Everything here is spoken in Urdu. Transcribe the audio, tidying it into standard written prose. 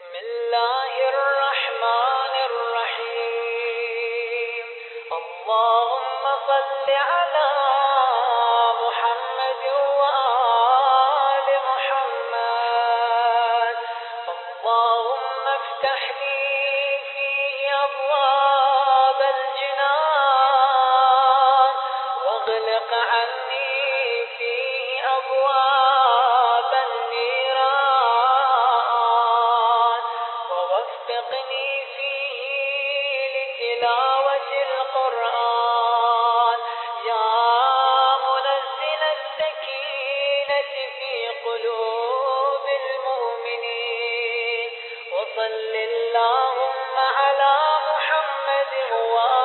بسم الله الرحمن الرحيم. اللهم صل على محمد وآل محمد. اللهم افتح لي فيه أبواب الجنان واغلق عني فيه أبواب النيران ووفقني فيه لتلاوة القرآن يا منزل السكينة في قلوب المؤمنين. وصل اللهم على محمد